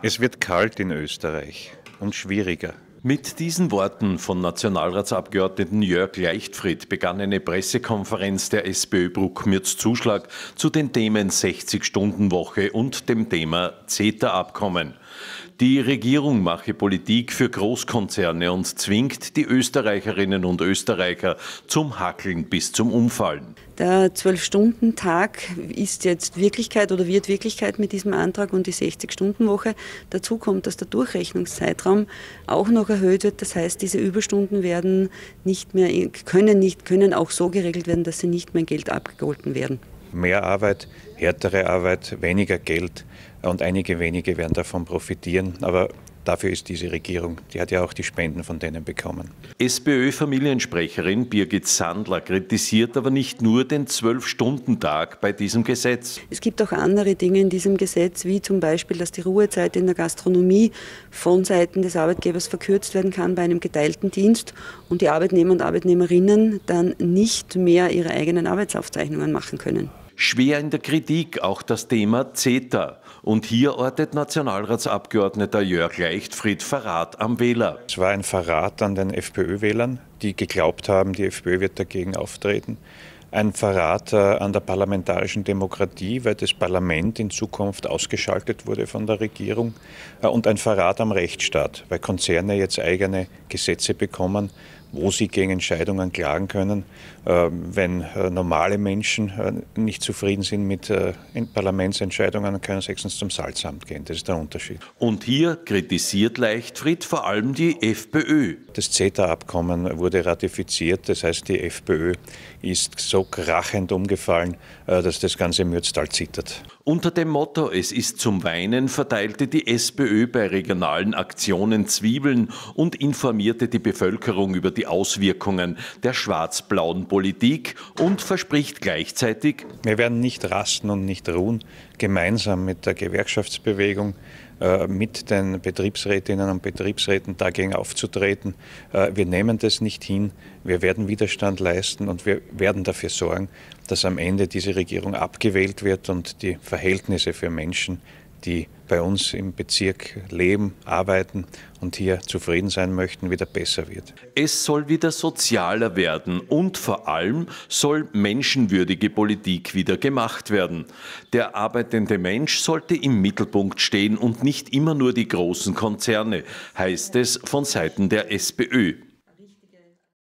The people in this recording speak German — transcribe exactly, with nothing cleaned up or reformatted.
Es wird kalt in Österreich und schwieriger. Mit diesen Worten von Nationalratsabgeordneten Jörg Leichtfried begann eine Pressekonferenz der SPÖ Bruckmürz-Zuschlag zu den Themen sechzig-Stunden-Woche und dem Thema CETA-Abkommen. Die Regierung mache Politik für Großkonzerne und zwingt die Österreicherinnen und Österreicher zum Hackeln bis zum Umfallen. Der zwölf-Stunden-Tag ist jetzt Wirklichkeit oder wird Wirklichkeit mit diesem Antrag und die sechzig-Stunden-Woche. Dazu kommt, dass der Durchrechnungszeitraum auch noch erhöht wird. Das heißt, diese Überstunden werden nicht mehr, können, nicht, können auch so geregelt werden, dass sie nicht mehr in Geld abgegolten werden. Mehr Arbeit, härtere Arbeit, weniger Geld und einige wenige werden davon profitieren. Aber dafür ist diese Regierung, die hat ja auch die Spenden von denen bekommen. SPÖ-Familiensprecherin Birgit Sandler kritisiert aber nicht nur den zwölf-Stunden-Tag bei diesem Gesetz. Es gibt auch andere Dinge in diesem Gesetz, wie zum Beispiel, dass die Ruhezeit in der Gastronomie von Seiten des Arbeitgebers verkürzt werden kann bei einem geteilten Dienst und die Arbeitnehmer und Arbeitnehmerinnen dann nicht mehr ihre eigenen Arbeitsaufzeichnungen machen können. Schwer in der Kritik auch das Thema CETA. Und hier ortet Nationalratsabgeordneter Jörg Leichtfried Verrat am Wähler. Es war ein Verrat an den FPÖ-Wählern, die geglaubt haben, die FPÖ wird dagegen auftreten. Ein Verrat äh, an der parlamentarischen Demokratie, weil das Parlament in Zukunft ausgeschaltet wurde von der Regierung. Äh, und ein Verrat am Rechtsstaat, weil Konzerne jetzt eigene Gesetze bekommen, wo sie gegen Entscheidungen klagen können. Äh, wenn äh, normale Menschen äh, nicht zufrieden sind mit äh, Parlamentsentscheidungen, können sie höchstens zum Salzamt gehen. Das ist der Unterschied. Und hier kritisiert Leichtfried vor allem die FPÖ. Das CETA-Abkommen wurde ratifiziert. Das heißt, die FPÖ ist so krachend umgefallen, äh, dass das ganze Mürztal zittert. Unter dem Motto „Es ist zum Weinen“ verteilte die SPÖ bei regionalen Aktionen Zwiebeln und informierte die Bevölkerung über die Auswirkungen der schwarz-blauen Politik und verspricht gleichzeitig: Wir werden nicht rasten und nicht ruhen, gemeinsam mit der Gewerkschaftsbewegung, äh, mit den Betriebsrätinnen und Betriebsräten dagegen aufzutreten. Äh, wir nehmen das nicht hin, wir werden Widerstand leisten und wir werden dafür sorgen, dass am Ende diese Regierung abgewählt wird und die Verhältnisse für Menschen, die bei uns im Bezirk leben, arbeiten und hier zufrieden sein möchten, wieder besser wird. Es soll wieder sozialer werden und vor allem soll menschenwürdige Politik wieder gemacht werden. Der arbeitende Mensch sollte im Mittelpunkt stehen und nicht immer nur die großen Konzerne, heißt es von Seiten der SPÖ.